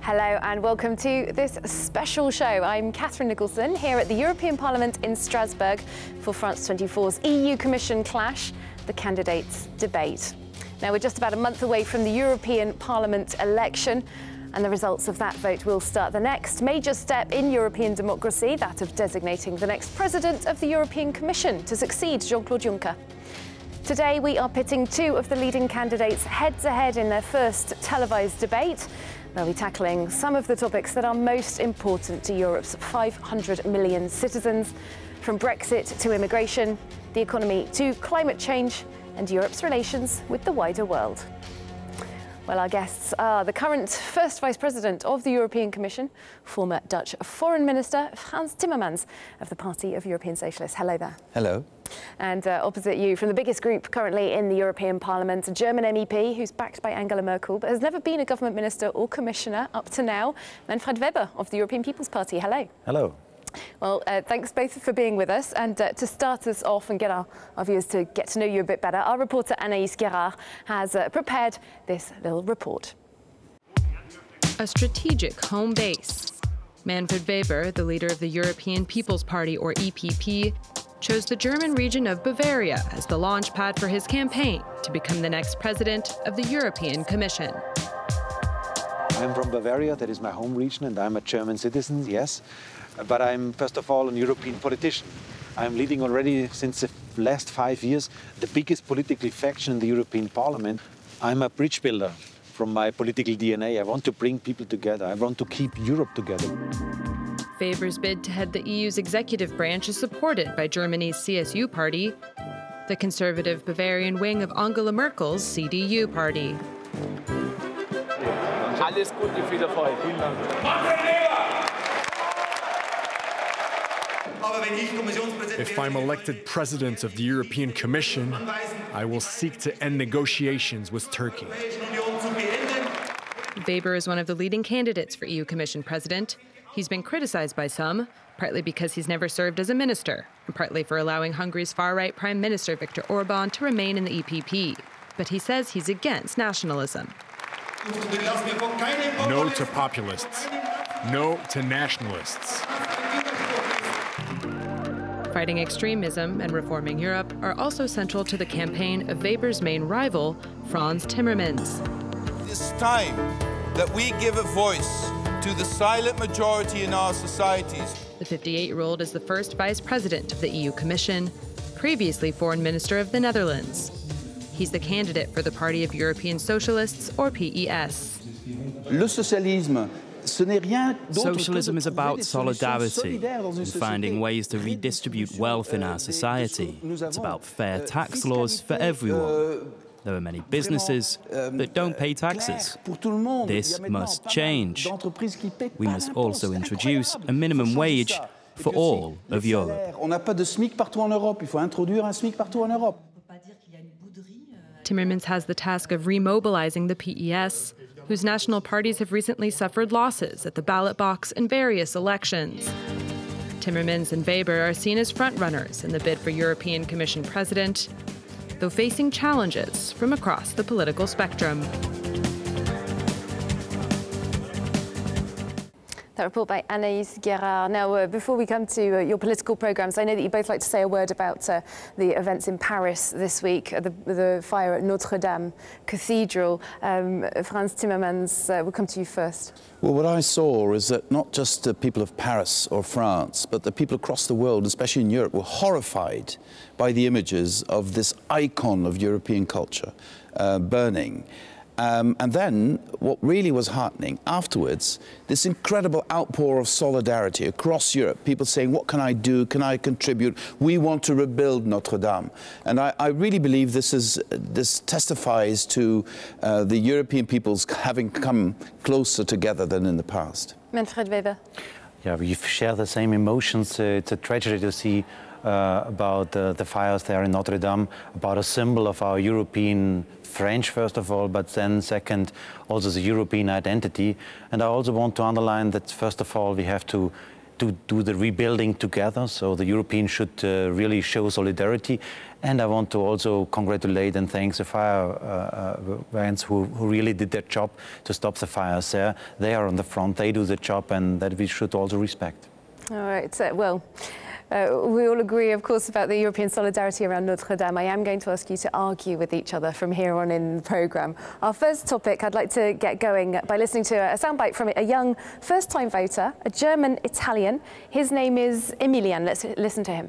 Hello and welcome to this special show. I'm Catherine Nicholson here at the European Parliament in Strasbourg for France 24's EU Commission clash, the candidates debate. Now we're just about a month away from the European Parliament election, and the results of that vote will start the next major step in European democracy, that of designating the next president of the European Commission to succeed Jean-Claude Juncker. Today we are pitting two of the leading candidates head-to-head in their first televised debate. They'll be tackling some of the topics that are most important to Europe's 500 million citizens, from Brexit to immigration, the economy to climate change, and Europe's relations with the wider world. Well, our guests are the current first Vice President of the European Commission, former Dutch Foreign Minister Frans Timmermans of the Party of European Socialists. Hello there. Hello. And opposite you, from the biggest group currently in the European Parliament, a German MEP who's backed by Angela Merkel, but has never been a government minister or commissioner up to now, Manfred Weber of the European People's Party. Hello. Hello. Well, thanks both for being with us. And to start us off and get our viewers to get to know you a bit better, our reporter Anaïs Guérard has prepared this little report. A strategic home base. Manfred Weber, the leader of the European People's Party, or EPP, chose the German region of Bavaria as the launchpad for his campaign to become the next president of the European Commission. I'm from Bavaria, that is my home region, and I'm a German citizen, yes. But I'm, first of all, a European politician. I'm leading already since the last 5 years the biggest political faction in the European Parliament. I'm a bridge builder from my political DNA. I want to bring people together. I want to keep Europe together. Weber's bid to head the EU's executive branch is supported by Germany's CSU party, the conservative Bavarian wing of Angela Merkel's CDU party. Alles Gute, viel Erfolg. Vielen Dank. If I'm elected president of the European Commission, I will seek to end negotiations with Turkey. Weber is one of the leading candidates for EU Commission president. He's been criticized by some, partly because he's never served as a minister, and partly for allowing Hungary's far-right Prime Minister Viktor Orban to remain in the EPP. But he says he's against nationalism. No to populists. No to nationalists. Fighting extremism and reforming Europe are also central to the campaign of Weber's main rival, Frans Timmermans. It's time that we give a voice to the silent majority in our societies. The 58-year-old is the first vice president of the EU Commission, previously foreign minister of the Netherlands. He's the candidate for the Party of European Socialists, or PES. Le socialisme. Socialism is about solidarity and finding ways to redistribute wealth in our society. It's about fair tax laws for everyone. There are many businesses that don't pay taxes. This must change. We must also introduce a minimum wage for all of Europe. Timmermans has the task of remobilizing the PES, whose national parties have recently suffered losses at the ballot box in various elections. Timmermans and Weber are seen as frontrunners in the bid for European Commission president, though facing challenges from across the political spectrum. That report by Anaïs Guérard. Now, before we come to your political programmes, I know that you both like to say a word about the events in Paris this week, the fire at Notre Dame Cathedral. Frans Timmermans, we'll come to you first. Well, what I saw is that not just the people of Paris or France, but the people across the world, especially in Europe, were horrified by the images of this icon of European culture burning. And then, what really was heartening afterwards, this incredible outpour of solidarity across Europe, people saying, what can I do, can I contribute, we want to rebuild Notre Dame. And I really believe this testifies to the European peoples having come closer together than in the past. Manfred Weber. Yeah, we share the same emotions. It's a tragedy to see about the fires there in Notre Dame, about a symbol of our European French, first of all, but then second, also the European identity. And I also want to underline that, first of all, we have to to do the rebuilding together. So the Europeans should really show solidarity. And I want to also congratulate and thank the firemen who really did their job to stop the fires there. They are on the front, they do the job, and that we should also respect. All right, we all agree, of course, about the European solidarity around Notre Dame. I am going to ask you to argue with each other from here on in the programme. Our first topic, I'd like to get going by listening to a soundbite from a young first-time voter, a German-Italian. His name is Emilian. Let's listen to him.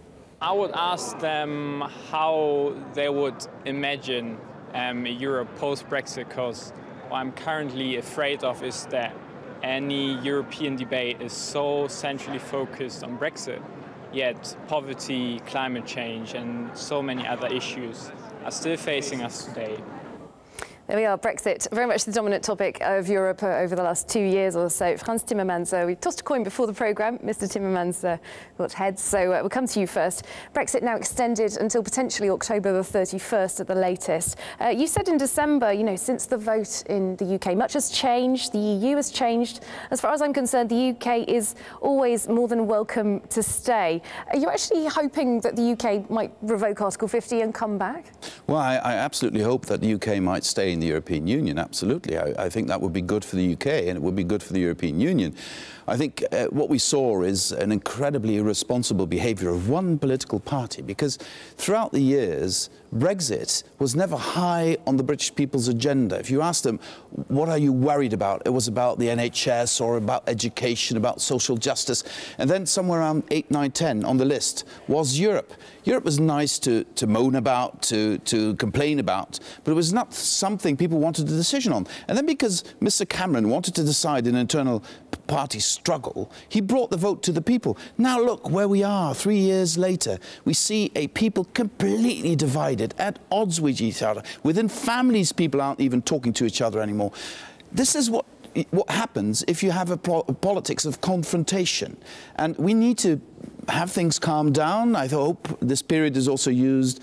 I would ask them how they would imagine Europe post-Brexit, because what I'm currently afraid of is that any European debate is so centrally focused on Brexit, yet poverty, climate change and so many other issues are still facing us today. There we are, Brexit, very much the dominant topic of Europe over the last 2 years or so. Frans Timmermans, we tossed a coin before the programme. Mr Timmermans got heads, so we'll come to you first. Brexit now extended until potentially October the 31st at the latest. You said in December, you know, since the vote in the UK, much has changed, the EU has changed. As far as I'm concerned, the UK is always more than welcome to stay. Are you actually hoping that the UK might revoke Article 50 and come back? Well, I absolutely hope that the UK might stay in the European Union, absolutely. I think that would be good for the UK and it would be good for the European Union. I think what we saw is an incredibly irresponsible behaviour of one political party, because throughout the years, Brexit was never high on the British people's agenda. If you asked them, what are you worried about? It was about the NHS or about education, about social justice. And then somewhere around 8, 9, 10 on the list was Europe. Europe was nice to moan about, to complain about, but it was not something people wanted a decision on. And then because Mr Cameron wanted to decide an internal party struggle, he brought the vote to the people. Now look where we are 3 years later. We see a people completely divided, at odds with each other. Within families, people aren't even talking to each other anymore. This is what happens if you have a politics of confrontation. And we need to have things calm down. I hope this period is also used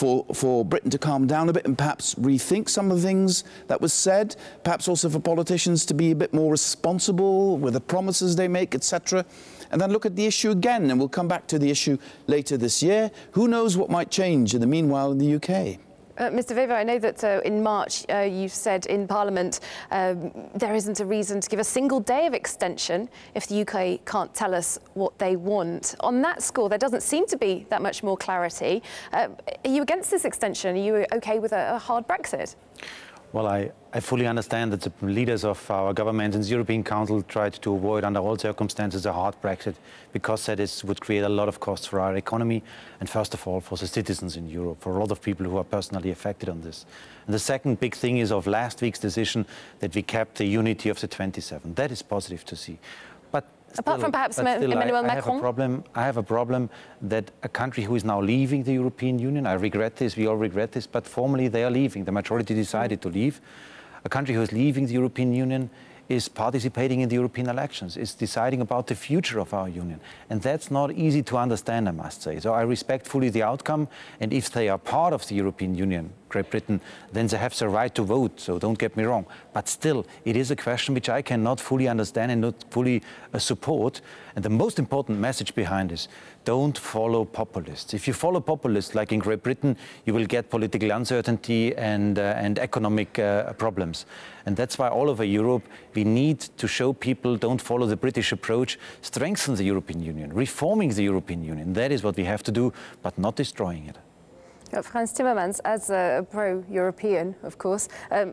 for Britain to calm down a bit and perhaps rethink some of the things that was said, perhaps also for politicians to be a bit more responsible with the promises they make, etc. And then look at the issue again, and we'll come back to the issue later this year. Who knows what might change in the meanwhile in the UK? Mr Weber, I know that in March you said in Parliament there isn't a reason to give a single day of extension if the UK can't tell us what they want. On that score, there doesn't seem to be that much more clarity. Are you against this extension? Are you OK with a hard Brexit? Well, I fully understand that the leaders of our government and the European Council tried to avoid under all circumstances a hard Brexit, because that would create a lot of costs for our economy and first of all for the citizens in Europe, for a lot of people who are personally affected on this. And the second big thing is of last week's decision that we kept the unity of the 27. That is positive to see. But apart from perhaps Emmanuel Macron? I have a problem that a country who is now leaving the European Union, I regret this, we all regret this, but formally they are leaving. The majority decided to leave. A country who is leaving the European Union is participating in the European elections, is deciding about the future of our union. And that's not easy to understand, I must say. So I respect fully the outcome, and if they are part of the European Union, Great Britain, then they have the right to vote, so don't get me wrong. But still, it is a question which I cannot fully understand and not fully support. And the most important message behind this, don't follow populists. If you follow populists, like in Great Britain, you will get political uncertainty and economic problems. And that's why all over Europe, we need to show people don't follow the British approach, strengthen the European Union, reforming the European Union. That is what we have to do, but not destroying it. Frans Timmermans, as a pro-European, of course,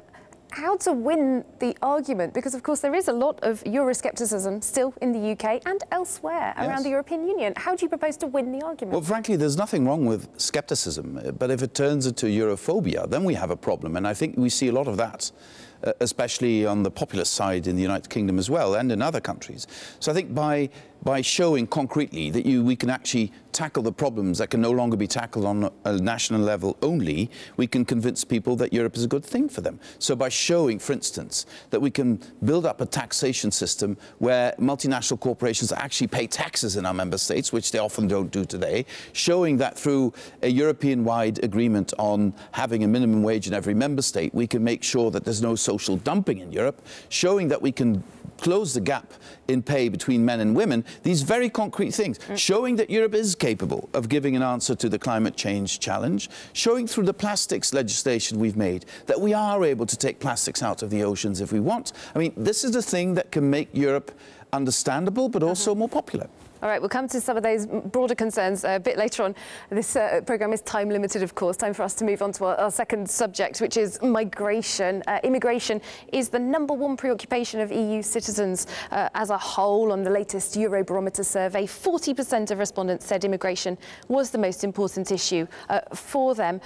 how to win the argument? Because, of course, there is a lot of Euroscepticism still in the UK and elsewhere around the European Union. How do you propose to win the argument? Well, frankly, there's nothing wrong with scepticism, but if it turns into Europhobia, then we have a problem. And I think we see a lot of that, especially on the populist side in the United Kingdom as well, and in other countries. So I think by showing concretely that we can actually tackle the problems that can no longer be tackled on a national level only, we can convince people that Europe is a good thing for them. So by showing, for instance, that we can build up a taxation system where multinational corporations actually pay taxes in our member states, which they often don't do today, showing that through a European-wide agreement on having a minimum wage in every member state, we can make sure that there's no social dumping in Europe, showing that we can close the gap in pay between men and women, these very concrete things, showing that Europe is capable of giving an answer to the climate change challenge, showing through the plastics legislation we've made that we are able to take plastics out of the oceans if we want. I mean, this is the thing that can make Europe understandable, but also more popular. All right, we'll come to some of those broader concerns a bit later on. This programme is time limited, of course. Time for us to move on to our second subject, which is migration. Immigration is the #1 preoccupation of EU citizens as a whole. On the latest Eurobarometer survey, 40% of respondents said immigration was the most important issue for them.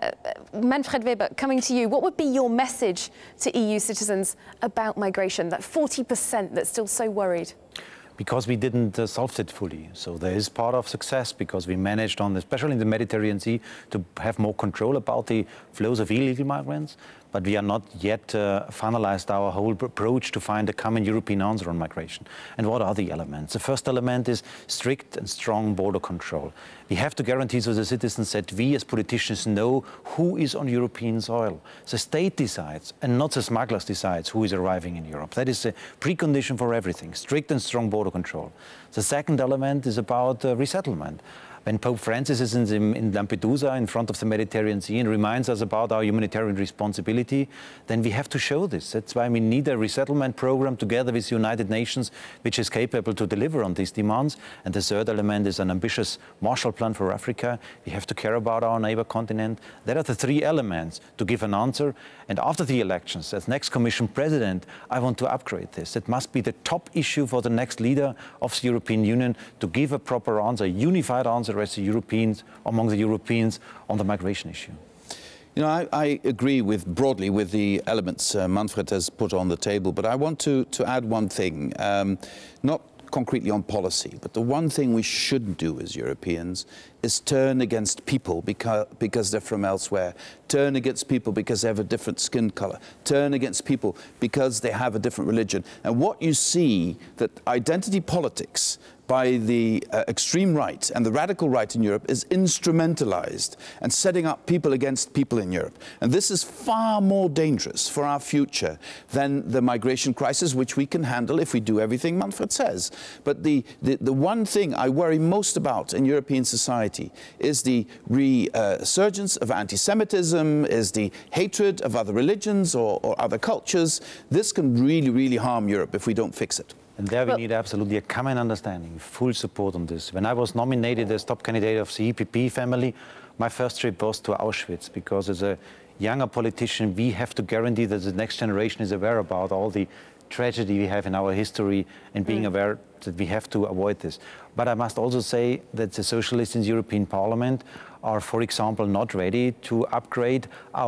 Manfred Weber, coming to you, what would be your message to EU citizens about migration, that 40% that's still so worried? Because we didn't solve it fully. So there is part of success because we managed especially in the Mediterranean Sea, to have more control about the flows of illegal migrants. But we are not yet finalized our whole approach to find a common European answer on migration. And what are the elements? The first element is strict and strong border control. We have to guarantee to the citizens that we as politicians know who is on European soil. The state decides and not the smugglers decides who is arriving in Europe. That is a precondition for everything, strict and strong border control. The second element is about resettlement. When Pope Francis is in Lampedusa, in front of the Mediterranean Sea, and reminds us about our humanitarian responsibility, then we have to show this. That's why we need a resettlement program together with the United Nations, which is capable to deliver on these demands. And the third element is an ambitious Marshall Plan for Africa. We have to care about our neighbor continent. There are the three elements to give an answer. And after the elections, as next Commission President, I want to upgrade this. It must be the top issue for the next leader of the European Union to give a proper answer, a unified answer as the Europeans, among the Europeans, on the migration issue. You know, I agree broadly with the elements Manfred has put on the table, but I want to add one thing, not concretely on policy, but the one thing we shouldn't do as Europeans is turn against people because they're from elsewhere, turn against people because they have a different skin color, turn against people because they have a different religion. And what you see, that identity politics by the extreme right and the radical right in Europe is instrumentalized and setting up people against people in Europe. And this is far more dangerous for our future than the migration crisis, which we can handle if we do everything Manfred says. But the one thing I worry most about in European society is the resurgence of anti-Semitism, is the hatred of other religions or other cultures. This can really, really harm Europe if we don't fix it. And there we need absolutely a common understanding, full support on this. When I was nominated as top candidate of the EPP family, my first trip was to Auschwitz, because as a younger politician, we have to guarantee that the next generation is aware about all the tragedy we have in our history and being aware that we have to avoid this. But I must also say that the socialists in the European Parliament are, for example, not ready to upgrade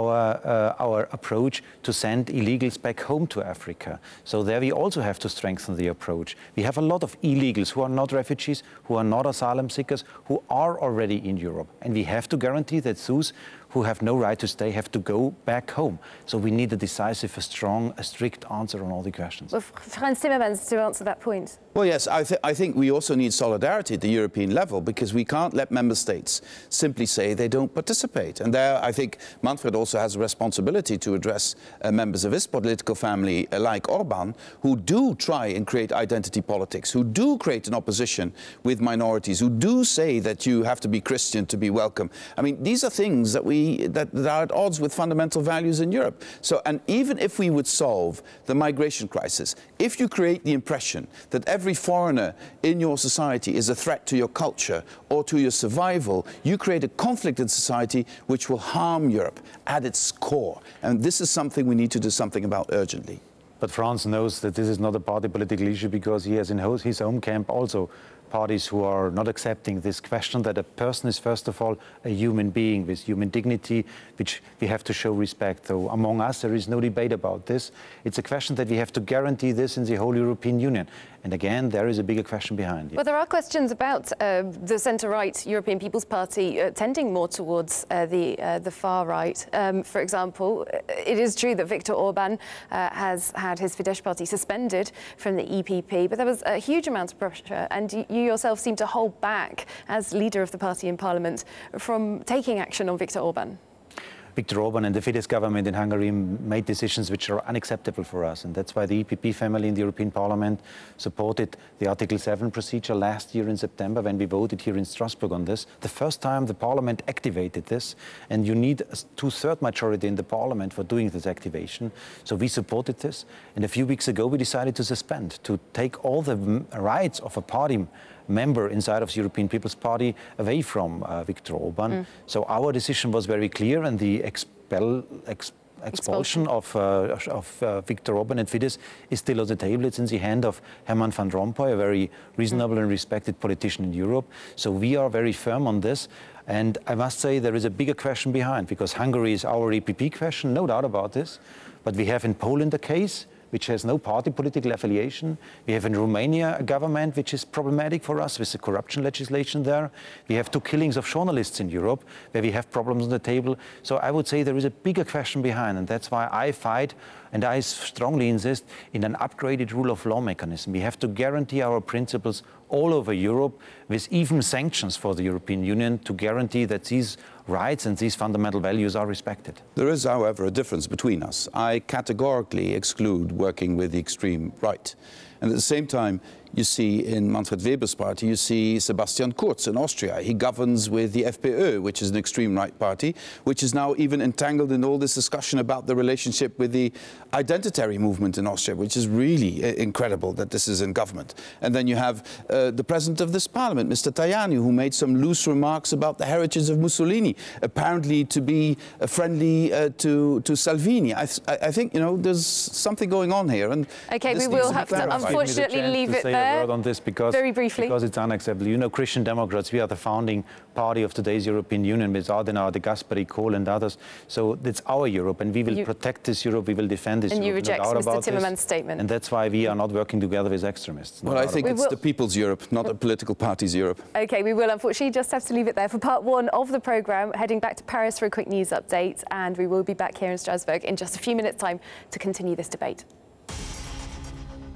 our approach to send illegals back home to Africa. So there we also have to strengthen the approach. We have a lot of illegals who are not refugees, who are not asylum seekers, who are already in Europe. And we have to guarantee that those who have no right to stay have to go back home. So we need a decisive, a strong, a strict answer on all the questions. Well, Frans Timmermans, to answer that point. Well, yes, I think we also need solidarity at the European level, because we can't let member states simply say they don't participate. And there, I think Manfred also has a responsibility to address members of his political family, like Orban, who do try and create identity politics, who do create an opposition with minorities, who do say that you have to be Christian to be welcome. I mean, these are things that are at odds with fundamental values in Europe. So, and even if we would solve the migration crisis, if you create the impression that every foreigner in your society is a threat to your culture or to your survival, you create a conflict in society which will harm Europe at its core. And this is something we need to do something about urgently. But France knows that this is not a party political issue, because he has in his home camp also parties who are not accepting this question that a person is first of all a human being with human dignity, which we have to show respect. So among us there is no debate about this. It's a question that we have to guarantee this in the whole European Union. And again, there is a bigger question behind it. Well, there are questions about the centre-right European People's Party tending more towards the far right. For example, it is true that Viktor Orban has had his Fidesz party suspended from the EPP, but there was a huge amount of pressure, and you yourself seem to hold back, as leader of the party in Parliament, from taking action on Viktor Orban. Viktor Orban and the Fidesz government in Hungary made decisions which are unacceptable for us. And that's why the EPP family in the European Parliament supported the Article 7 procedure last year in September when we voted here in Strasbourg on this. The first time the Parliament activated this, and you need a two-thirds majority in the Parliament for doing this activation. So we supported this. And a few weeks ago we decided to suspend, to take all the rights of a party member inside of the European People's Party away from Viktor Orban. So our decision was very clear, and the expulsion of Viktor Orban and Fidesz is still on the table. It's in the hand of Herman van Rompuy, a very reasonable and respected politician in Europe. So we are very firm on this. And I must say there is a bigger question behind, because Hungary is our EPP question, no doubt about this. But we have in Poland a case which has no party political affiliation. We have in Romania a government which is problematic for us with the corruption legislation there. We have 2 killings of journalists in Europe where we have problems on the table. So I would say there is a bigger question behind, and that's why I fight and I strongly insist in an upgraded rule of law mechanism. We have to guarantee our principles all over Europe with even sanctions for the European Union to guarantee that these rights and these fundamental values are respected. There is, however, a difference between us. I categorically exclude working with the extreme right. And at the same time, you see in Manfred Weber's party, you see Sebastian Kurz in Austria. He governs with the FPÖ, which is an extreme right party, which is now even entangled in all this discussion about the relationship with the identitary movement in Austria, which is really incredible that this is in government. And then you have the president of this parliament, Mr. Tajani, who made some loose remarks about the heritage of Mussolini, apparently to be friendly to Salvini. I think, you know, there's something going on here. And okay, we will have to unfortunately leave it there. Word on this because, very briefly, because it's unacceptable. You know, Christian Democrats, we are the founding party of today's European Union with Adenauer, de Gasperi, Kohl and others. So it's our Europe, and we will protect this Europe, we will defend this Europe. And you reject Mr. Timmermans' statement. And that's why we are not working together with extremists. Well, I think it's the people's Europe, not a political party's Europe. Okay, we will unfortunately just have to leave it there for part 1 of the programme, heading back to Paris for a quick news update, and we will be back here in Strasbourg in just a few minutes' time to continue this debate.